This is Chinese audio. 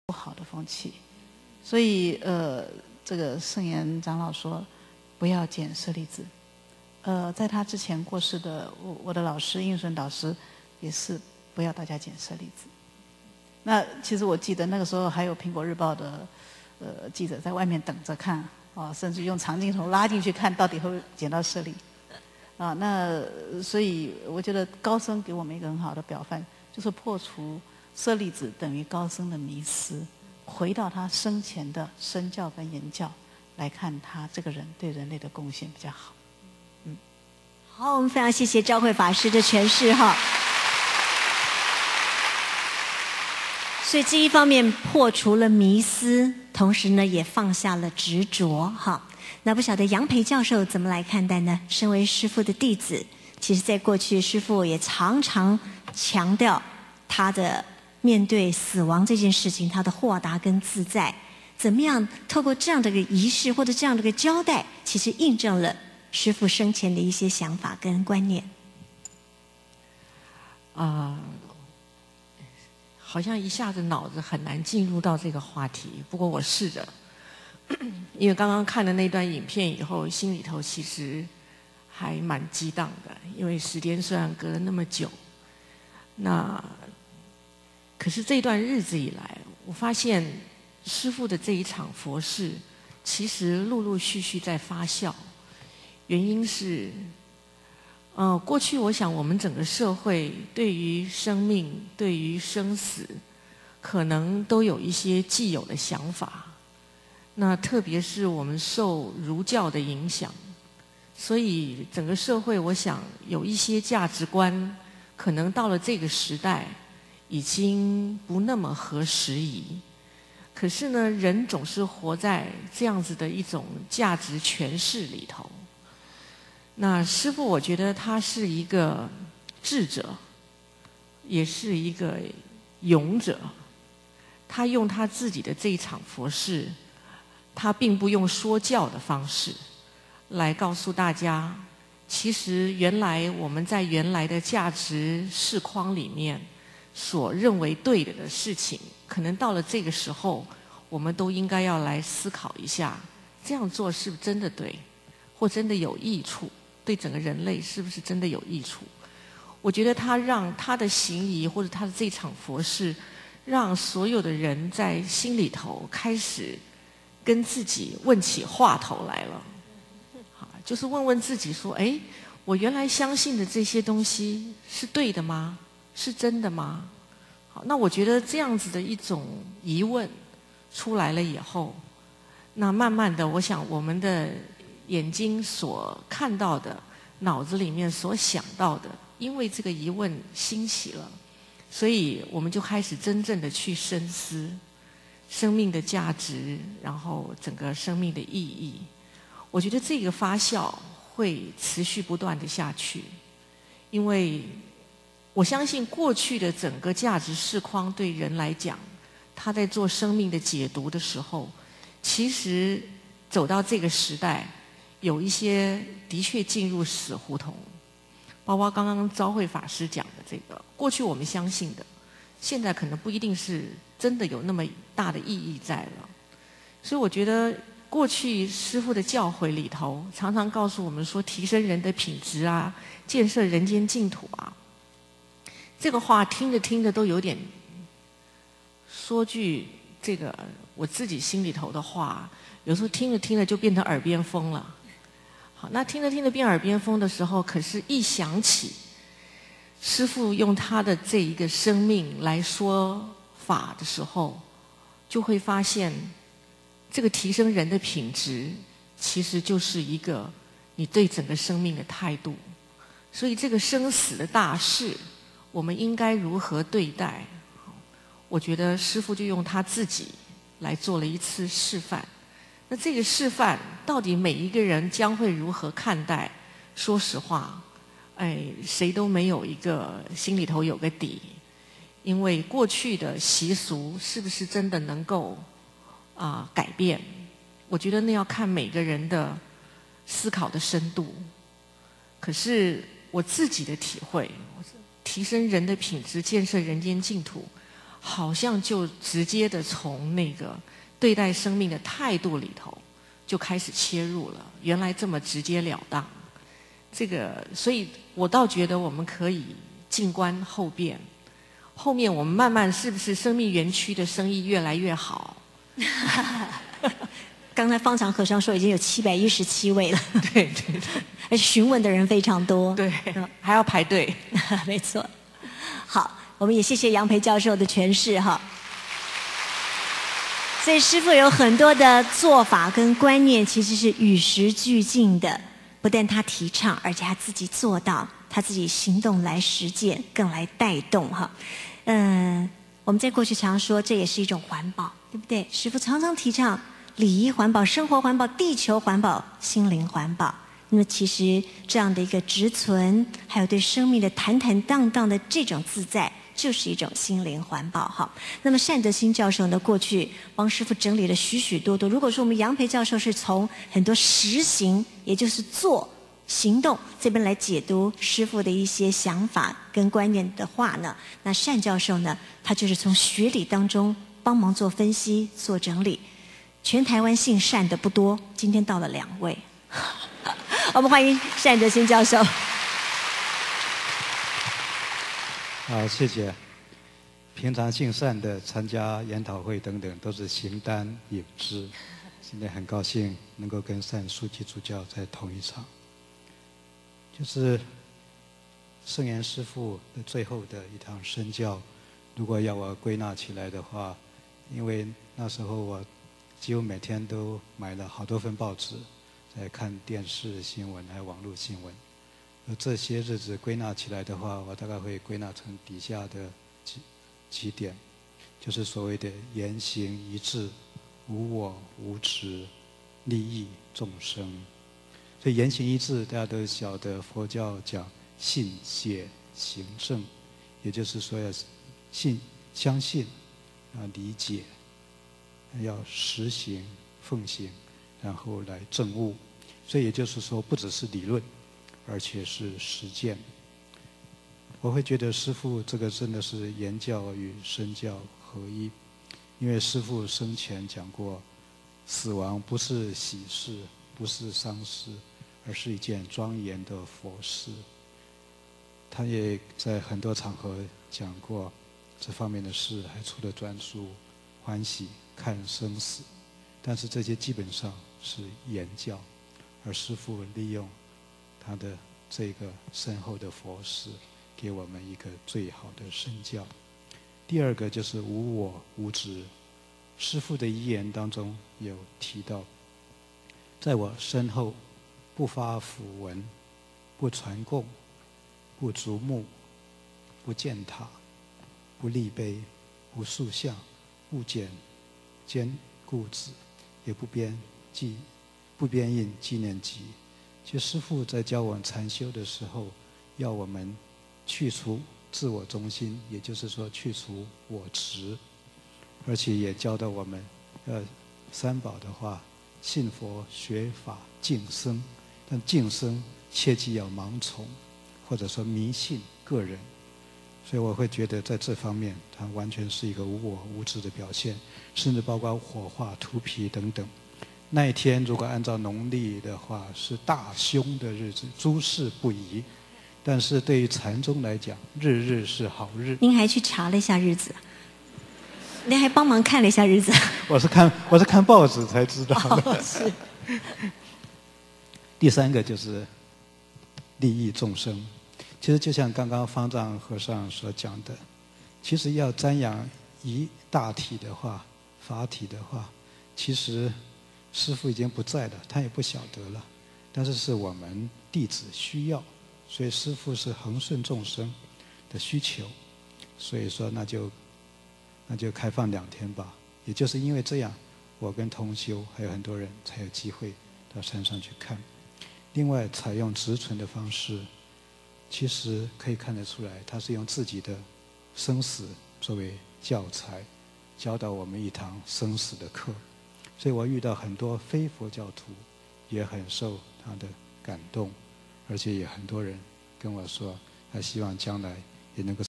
不好的风气。所以这个圣严长老说，不要捡舍利子。在他之前过世的我的老师应顺导师也是不要大家捡舍利子。那其实我记得那个时候还有苹果日报的记者在外面等着看啊，甚至用长镜头拉进去看到底会不会捡到舍利啊。那所以我觉得高僧给我们一个很好的表范，就是破除舍利子等于高僧的迷思，回到他生前的身教跟言教来看他这个人对人类的贡献比较好。 好，我们非常谢谢昭慧法师的诠释哈。所以这一方面破除了迷思，同时呢也放下了执着哈。那不晓得杨培教授怎么来看待呢？身为师父的弟子，其实在过去师父也常常强调他的面对死亡这件事情，他的豁达跟自在，怎么样透过这样的一个仪式或者这样的一个交代，其实印证了师父生前的一些想法跟观念。 好像一下子脑子很难进入到这个话题，不过我试着，因为刚刚看了那段影片以后，心里头其实还蛮激荡的，因为时间虽然隔了那么久，那可是这段日子以来，我发现师父的这一场佛事，其实陆陆续续在发酵，原因是。过去我想我们整个社会对于生命、对于生死，可能都有一些既有的想法。那特别是我们受儒教的影响，所以整个社会我想有一些价值观，可能到了这个时代，已经不那么合时宜。可是呢，人总是活在这样子的一种价值诠释里头。那师父，我觉得他是一个智者，也是一个勇者。他用他自己的这一场佛事，他并不用说教的方式来告诉大家，其实原来我们在原来的价值视框里面所认为对的事情，可能到了这个时候，我们都应该要来思考一下，这样做是不是真的对，或真的有益处。对整个人类是不是真的有益处？我觉得他让他的行仪或者他的这场佛事，让所有的人在心里头开始跟自己问起话头来了。好，就是问问自己说：哎，我原来相信的这些东西是对的吗？是真的吗？好，那我觉得这样子的一种疑问出来了以后，那慢慢的，我想我们的眼睛所看到的，脑子里面所想到的，因为这个疑问兴起了，所以我们就开始真正的去深思生命的价值，然后整个生命的意义。我觉得这个发酵会持续不断的下去，因为我相信过去的整个价值视框对人来讲，他在做生命的解读的时候，其实走到这个时代，有一些的确进入死胡同，包括刚刚昭慧法师讲的这个，过去我们相信的，现在可能不一定是真的有那么大的意义在了。所以我觉得过去师父的教诲里头，常常告诉我们说，提升人的品质啊，建设人间净土啊，这个话听着听着都有点，说句这个我自己心里头的话，有时候听着听着就变成耳边风了。好，那听着听着变耳边风的时候，可是一想起师父用他的这一个生命来说法的时候，就会发现这个提升人的品质，其实就是一个你对整个生命的态度。所以这个生死的大事，我们应该如何对待？我觉得师父就用他自己来做了一次示范。那这个示范到底每一个人将会如何看待？说实话，谁都没有一个心里头有个底，因为过去的习俗是不是真的能够改变？我觉得那要看每个人的思考的深度。可是我自己的体会，提升人的品质，建设人间净土， 好像就直接的从那个对待生命的态度里头就开始切入了，原来这么直截了当。这个，所以我倒觉得我们可以静观后变，后面我们慢慢是不是生命园区的生意越来越好？ 刚才方长和尚说已经有717位了， 对对对， 而且询问的人非常多， 对，还要排队， 没错。好，我们也谢谢杨培教授的诠释哈。所以师父有很多的做法跟观念，其实是与时俱进的。不但他提倡，而且他自己做到，他自己行动来实践，更来带动哈。我们在过去常说，这也是一种环保，对不对？师父常常提倡礼仪环保、生活环保、地球环保、心灵环保。那么其实这样的一个直存，还有对生命的坦坦荡荡的这种自在，就是一种心灵环保哈。那么单德兴教授呢，过去帮师父整理了许许多多。如果说我们杨培教授是从很多实行，也就是做行动这边来解读师父的一些想法跟观念的话呢，那单教授呢，他就是从学理当中帮忙做分析、做整理。全台湾姓单的不多，今天到了2位。我们欢迎单德兴教授。 好，谢谢。平常姓单的参加研讨会等等都是形单影只，今天很高兴能够跟单书记主教在同一场。就是圣严师父的最后的一堂身教，如果要我归纳起来的话，因为那时候我几乎每天都买了好多份报纸，在看电视新闻还有网络新闻。而这些日子归纳起来的话，我大概会归纳成底下的几点，就是所谓的言行一致、无我无执、利益众生。所以言行一致，大家都晓得佛教讲信解行证，也就是说要相信理解，要实行奉行，然后来证悟。所以也就是说，不只是理论，而且是实践。我会觉得师父这个真的是言教与身教合一，因为师父生前讲过，死亡不是喜事，不是丧事，而是一件庄严的佛事。他也在很多场合讲过这方面的事，还出了专书《欢喜看生死》。但是这些基本上是言教，而师父利用他的这个深厚的佛事，给我们一个最好的身教。第二个就是无我无执。师父的遗言当中有提到，在我身后不发符文，不传供，不逐目，不建塔，不立碑，不塑像，不剪坚固子，也不编印纪念集。其实师父在教我们禅修的时候，要我们去除自我中心，也就是说去除我执，而且也教导我们三宝的话，信佛、学法、敬僧。但敬僧切记要盲从，或者说迷信个人。所以我会觉得在这方面，它完全是一个无我无执的表现，甚至包括火化、涂皮等等。那一天如果按照农历的话，是大凶的日子，诸事不宜。但是对于禅宗来讲，日日是好日。 您还去查了一下日子，您还帮忙看了一下日子。 我是看报纸才知道的。 哦，是。 第三个就是利益众生。其实就像刚刚方丈和尚所讲的，其实要瞻仰一大体的话，法体的话，其实师父已经不在了，他也不晓得了。但是是我们弟子需要，所以师父是恒顺众生的需求，所以说那就开放2天吧。也就是因为这样，我跟同修还有很多人才有机会到山上去看。另外，采用直存的方式，其实可以看得出来，他是用自己的生死作为教材，教导我们一堂生死的课。所以我遇到很多非佛教徒，也很受他的感动，而且也很多人跟我说，他希望将来也能够